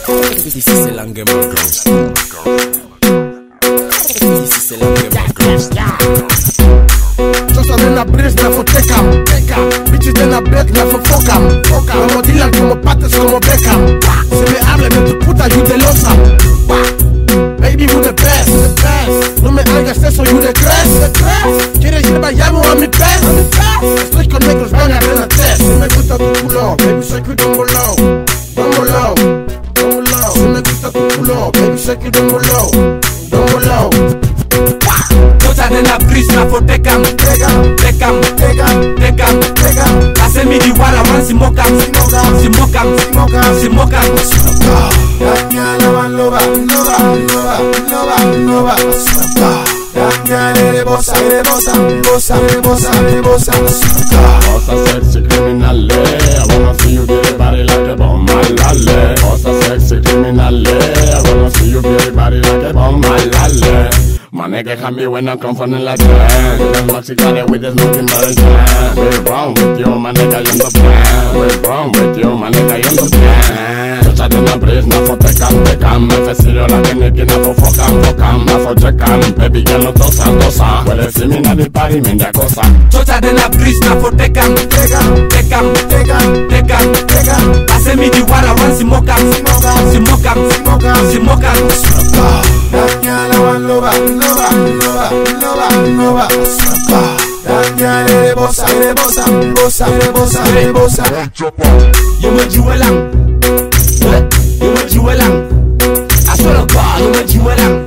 Ici c'est l'Angema Girls. Ici c'est l'Angema Girls. Just on a breeze, na for take am. Bitches in a bed, na for fuck am. Como Dylan, como Pates, como Beckham. Si me habla, me tu puta, you the losa. Baby, you the best. No me hagas eso, you the crest. Quieres ir vayamos a mi pez. Estoy con negros, van a renacer. Si me gusta tu culo, baby, sé que don't low. Si me gusta tu culo, baby, sé que don't low. Cosa de la brisna for tekam. Hace mi diwala wan si mokam. Daniela van loba. Daniela bossa. Bossa sexy criminal, I wanna see you get your body like a bomb, malale. Bossa sexy criminal, I wanna see you get your body like a bomb, malale. My nigga can be when I come from the Latin. Them maxi got it with this looking American. We're wrong with you, my nigga, in the plan. We're wrong with you, my nigga, in the plan. Touch out in the breeze, not for tekam. If I see you like a nigga, not for fuck am, not for tekam. Baby girl, no tosa. Well, if see me na the party, me da cosa. Touch out in the breeze, not for tekam. Hace mi diwala wan si mokam. Daniela van loba. Daniela bossa. You me juelang. I swear to God, you me juelang.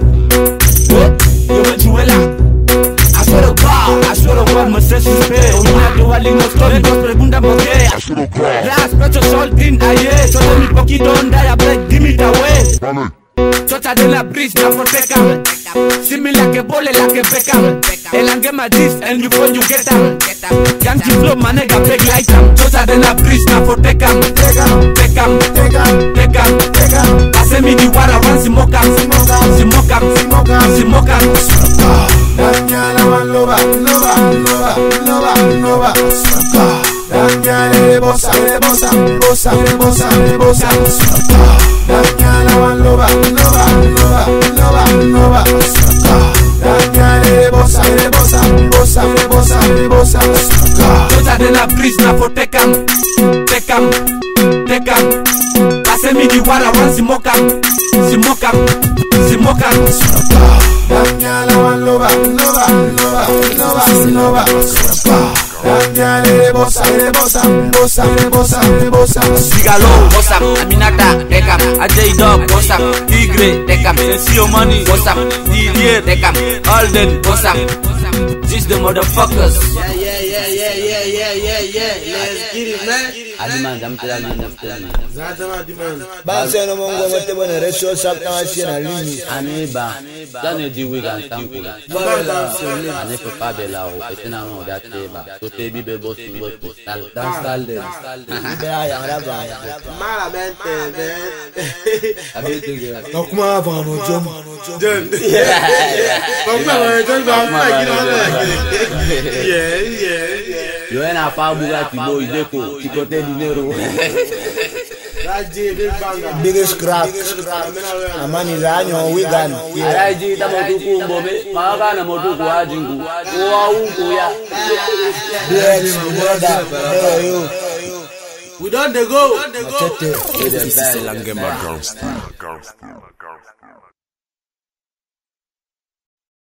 I swear to God, me se suspe. Una que vale no story, dos preguntas por qué. Las pechos soltin, aye. Solo mi poquito onda, ya break, give me the way. Chocha de la bridge, na for tekam. Similar que bole, la que beckham. El Angema this, and you when you get am. Yankee flow, my nigga, big like am. Chocha de la bridge, na for tekam. Hace mi diwala, wan si mokam. Daniela van loba. Daniela bossa. Daniela van loba. Daniela bossa. Chocha de la bridge, na for tekam. Hace mi diwala, wan si mokam. Daniela van loba. Daniela bossa. Sigalo, bossa, Aminata, tekam. AJ Dog, bossa, Tigre, tekam. Sensio Money, bossa, Didier, tekam. Alden, bossa. Just the motherfuckers. Yeah. Let's get it, man. Adiman, dam tilaman. Banse no mongo mete bone resho sapta machine lini. Aneba, dane di wigan tankula. Ane papa bela o, etena no da teba. So tebi be boss tal. Danstal de. Be aya raba. Malamente, man. Abete. Dokuma avant no John. Yo ena fa Bugatti boy deko, tikote dinero. Biggest crack. Amani ranyo wigan. Araji ta motuku mbobe, maka na motuku ajingu. Wa ungu ya. Bless brother. Hey you. We don't go. Ici c'est l'Angema Girls.